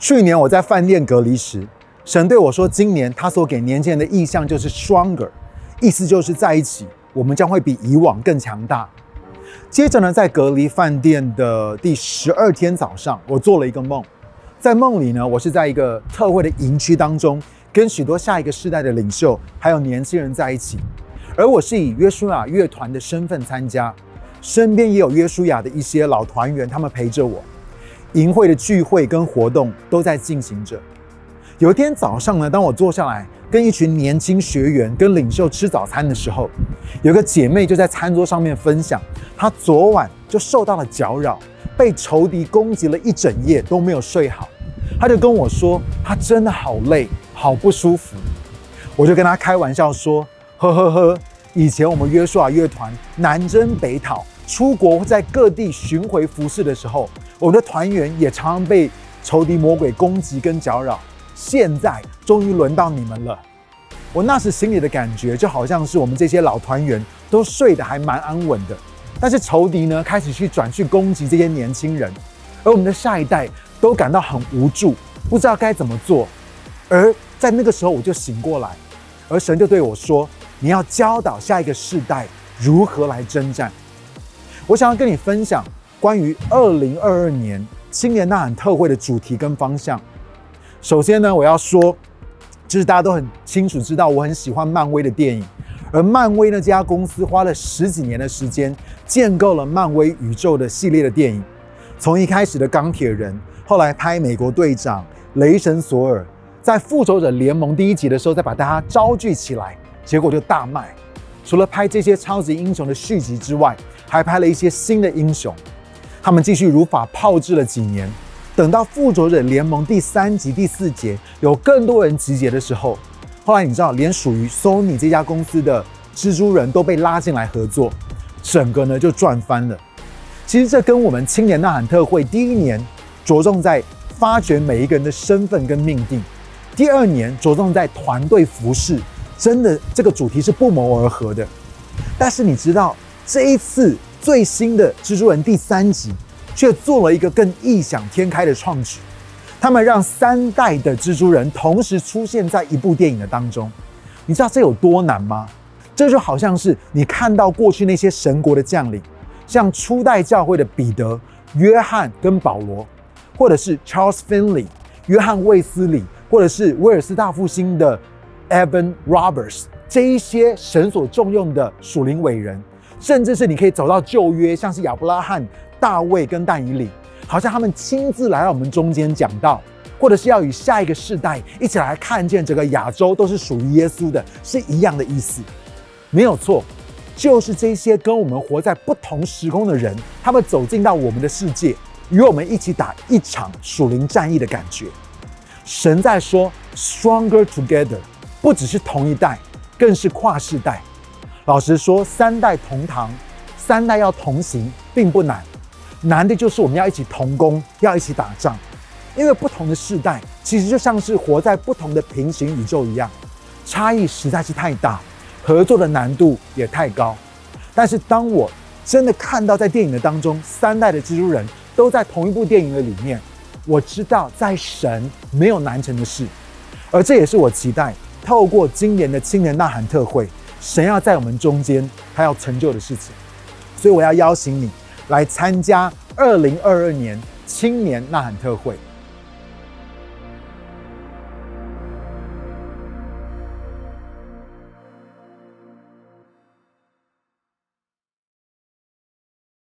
去年我在饭店隔离时，神对我说，今年他所给年轻人的意象就是 stronger， 意思就是在一起，我们将会比以往更强大。接着呢，在隔离饭店的第12天早上，我做了一个梦，在梦里呢，我是在一个特会的营区当中，跟许多下一个世代的领袖还有年轻人在一起，而我是以约书亚乐团的身份参加，身边也有约书亚的一些老团员，他们陪着我。营会的聚会跟活动都在进行着。有一天早上呢，当我坐下来跟一群年轻学员跟领袖吃早餐的时候，有个姐妹就在餐桌上面分享，她昨晚就受到了搅扰，被仇敌攻击了一整夜都没有睡好。她就跟我说，她真的好累，好不舒服。我就跟她开玩笑说，呵呵呵，以前我们约书亚乐团南征北讨，出国在各地巡回服事的时候，我们的团员也常常被仇敌魔鬼攻击跟搅扰，现在终于轮到你们了。我那时心里的感觉就好像是我们这些老团员都睡得还蛮安稳的，但是仇敌呢开始转去攻击这些年轻人，而我们的下一代都感到很无助，不知道该怎么做。而在那个时候我就醒过来，而神就对我说，你要教导下一个世代如何来征战。我想要跟你分享关于2022年青年呐喊特会的主题跟方向。首先呢，我要说，就是大家都很清楚知道，我很喜欢漫威的电影，而漫威呢这家公司花了10几年的时间，建构了漫威宇宙的系列的电影。从一开始的钢铁人，后来拍美国队长、雷神索尔，在复仇者联盟第1集的时候，再把大家招聚起来，结果就大卖。除了拍这些超级英雄的续集之外，还拍了一些新的英雄。他们继续如法炮制了几年，等到复仇者联盟第3集、第4节有更多人集结的时候，后来你知道，连属于 Sony 这家公司的蜘蛛人都被拉进来合作，整个呢就赚翻了。其实这跟我们青年呐喊特会第1年着重在发掘每一个人的身份跟命定，第2年着重在团队服事，真的这个主题是不谋而合的。但是你知道，这一次最新的蜘蛛人第3集却做了一个更异想天开的创举，他们让3代的蜘蛛人同时出现在一部电影的当中。你知道这有多难吗？这就好像是你看到过去那些神国的将领，像初代教会的彼得、约翰跟保罗，或者是 Charles Finley、约翰卫斯理，或者是威尔斯大复兴的 Evan Roberts， 这一些神所重用的属灵伟人，甚至是你可以走到旧约，像是亚伯拉罕、大卫跟但以理，好像他们亲自来到我们中间讲道，或者是要与下一个世代一起来看见整个亚洲都是属于耶稣的，是一样的意思。没有错，就是这些跟我们活在不同时空的人，他们走进到我们的世界，与我们一起打一场属灵战役的感觉。神在说 stronger together， 不只是同一代，更是跨世代。老实说，3代同堂，3代要同行并不难，难的就是我们要一起同工，要一起打仗。因为不同的世代其实就像是活在不同的平行宇宙一样，差异实在是太大，合作的难度也太高。但是当我真的看到在电影的当中，3代的蜘蛛人都在同一部电影的里面，我知道在神没有难成的事。而这也是我期待透过今年的青年呐喊特会，神要在我们中间他要成就的事情。所以我要邀请你来参加2022年青年呐喊特会。